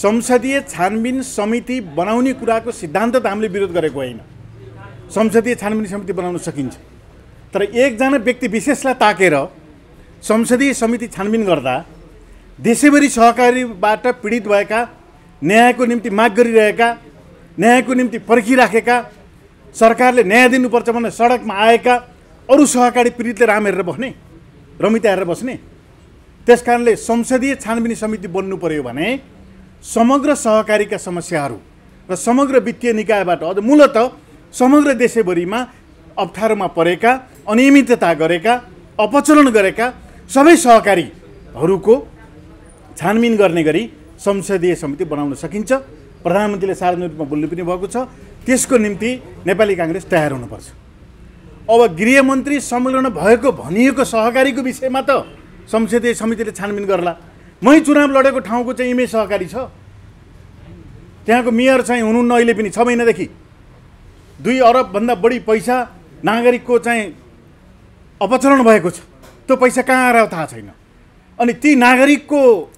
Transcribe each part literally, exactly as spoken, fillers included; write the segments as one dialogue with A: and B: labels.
A: संसदीय छानबिन समिति बनाउने कुराको सिद्धान्त त हामीले विरोध गरेको होइन। संसदीय छानबिन समिति बनाउन सकिन्छ, तर एकजना व्यक्ति विशेषलाई ताकेर संसदीय समिति छानबिन गर्दा देशैभरि सहकारीबाट पीडित भएका, न्यायको निम्ति माग गरिरहेका, न्यायको निम्ति पर्खिराखेका, सरकारले न्याय दिनुपर्छ भनेर सडकमा आएका अरू सहकारी पीडितले राम हेरेर बस्ने, रमिता हेरेर बस्ने। त्यसकारणले संसदीय छानबिन समिति बन्नु पर्यो भने समग्र सहकारीका समस्याहरू र समग्र वित्तीय निकायबाट अझ मूलत समग्र देशैभरिमा अप्ठ्यारोमा परेका, अनियमितता गरेका, अपचलन गरेका सबै सहकारीहरूको छानबिन गर्ने गरी संसदीय समिति बनाउन सकिन्छ। प्रधानमन्त्रीले सार्वजनिक रूपमा बोल्नु पनि भएको छ। त्यसको निम्ति नेपाली काङ्ग्रेस तयार हुनुपर्छ। अब गृहमन्त्री सम्मेलन भएको भनिएको सहकारीको विषयमा त संसदीय समितिले छानबिन गर्ला। मै चुनाव लडेको ठाउँको चाहिँ इमेज सहकारी छ, त्यहाँको मेयर चाहिँ हुनुहुन्न अहिले पनि, छ महिनादेखि दुई अरबभन्दा बढी पैसा नागरिकको चाहिँ अपचलन भएको छ। त्यो पैसा कहाँ आएर थाहा छैन। अनि ती नागरिकको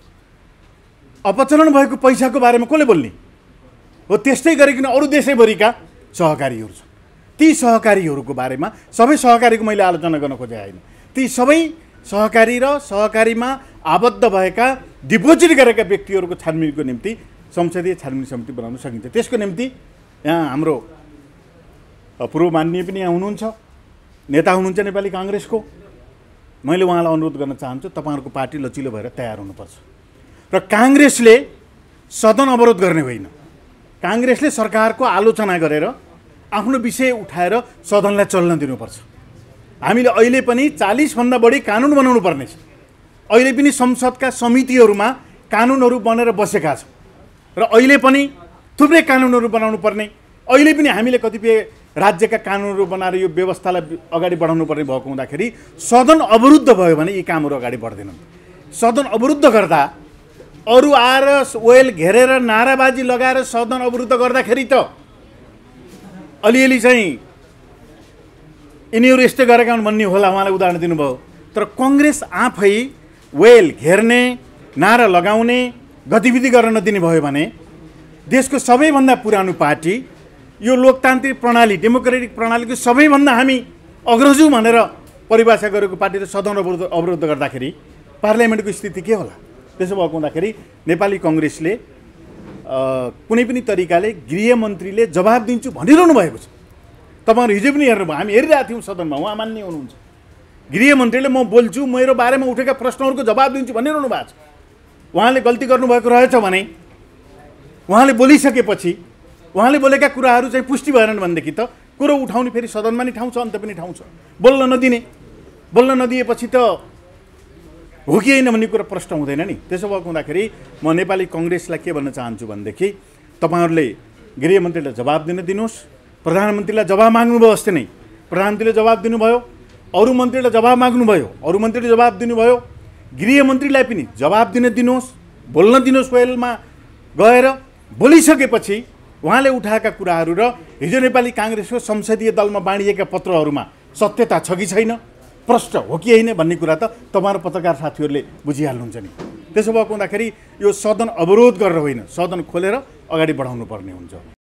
A: अपचलन भएको पैसाको बारेमा कसले बोल्ने हो? त्यस्तै गरिकन अरू देशैभरिका सहकारीहरू छन्। ती सहकारीहरूको बारेमा सबै सहकारीको मैले आलोचना गर्न खोजेको होइन। ती सबै सहकारी र सहकारीमा आबद्ध भएका, डिपोजिट गरेका व्यक्तिहरूको छानबिनको निम्ति संसदीय छानबिन समिति बनाउन सकिन्छ। त्यसको निम्ति यहाँ हाम्रो पूर्व माननीय पनि यहाँ हुनुहुन्छ, नेता हुनुहुन्छ नेपाली काङ्ग्रेसको। मैले उहाँलाई अनुरोध गर्न चाहन्छु, तपाईँहरूको पार्टी लचिलो भएर तयार हुनुपर्छ र काङ्ग्रेसले सदन अवरोध गर्ने होइन। काङ्ग्रेसले सरकारको आलोचना गरेर आफ्नो विषय उठाएर सदनलाई चल्न दिनुपर्छ। हामीले अहिले पनि चालीसभन्दा बढी कानुन बनाउनु पर्नेछ। अहिले पनि संसदका समितिहरूमा कानुनहरू बनेर बसेका छौँ र अहिले पनि थुप्रै कानुनहरू बनाउनु पर्ने। अहिले पनि हामीले कतिपय राज्यका कानुनहरू बनाएर यो व्यवस्थालाई अगाडि बढाउनु पर्ने भएको हुँदाखेरि सदन अवरुद्ध भयो भने यी कामहरू अगाडि बढ्दैनन्। सदन अवरुद्ध गर्दा अरू आएर ओयल घेरेर नाराबाजी लगाएर सदन अवरुद्ध गर्दाखेरि त अलिअलि चाहिँ यिनीहरू यस्तै गरेका हुन् भन्ने होला, उहाँलाई उदाहरण दिनुभयो। तर कङ्ग्रेस आफै वेल घेर्ने, नारा लगाउने गतिविधि गर्न नदिने भयो भने देशको सबैभन्दा पुरानो पार्टी, यो लोकतान्त्रिक प्रणाली, डेमोक्रेटिक प्रणालीको सबैभन्दा हामी अग्रजु भनेर परिभाषा गरेको पार्टीले सदन अवरुद्ध अवरुद्ध गर्दाखेरि पार्लियामेन्टको स्थिति के होला? त्यसो भएको हुँदाखेरि नेपाली काङ्ग्रेसले कुनै पनि तरिकाले गृहमन्त्रीले जवाब दिन्छु भनिरहनु भएको छ। तपाईँहरू हिजो पनि हेर्नुभयो, हामी हेरिरहेको थियौँ सदनमा, उहाँ मान्ने हुनुहुन्छ। गृहमन्त्रीले म बोल्छु, मेरो बारेमा उठेका प्रश्नहरूको जवाब दिन्छु भनिरहनु भएको छ। उहाँले गल्ती गर्नुभएको रहेछ भने उहाँले बोलिसकेपछि उहाँले बोलेका कुराहरू चाहिँ पुष्टि भएनन् भनेदेखि त कुरो उठाउने फेरि सदनमा नि ठाउँ छ, अन्त पनि ठाउँ छ। बोल्न नदिने, बोल्न नदिएपछि त हो कि होइन भन्ने कुरा प्रश्न हुँदैन नि। त्यसो भएको हुँदाखेरि म नेपाली काङ्ग्रेसलाई के भन्न चाहन्छु भनेदेखि तपाईँहरूले गृहमन्त्रीलाई जवाब दिन दिनुहोस्। प्रधानमन्त्रीलाई जवाब माग्नुभयो, अस्ति नै प्रधानमन्त्रीले जवाब दिनुभयो, अरू मन्त्रीलाई जवाब माग्नुभयो, अरू मन्त्रीले जवाब दिनुभयो। गृहमन्त्रीलाई पनि जवाब दिन दिनुहोस्, बोल्न दिनुहोस्। वेलमा गएर बोलिसकेपछि उहाँले उठाएका कुराहरू र हिजो नेपाली काङ्ग्रेसको संसदीय दलमा बाँडिएका पत्रहरूमा सत्यता छ कि छैन, प्रश्न हो कि होइन भन्ने कुरा त तपाईँहरू पत्रकार साथीहरूले बुझिहाल्नुहुन्छ नि। त्यसो भएको हुँदाखेरि यो सदन अवरोध गरेर होइन, सदन खोलेर अगाडि बढाउनु पर्ने हुन्छ।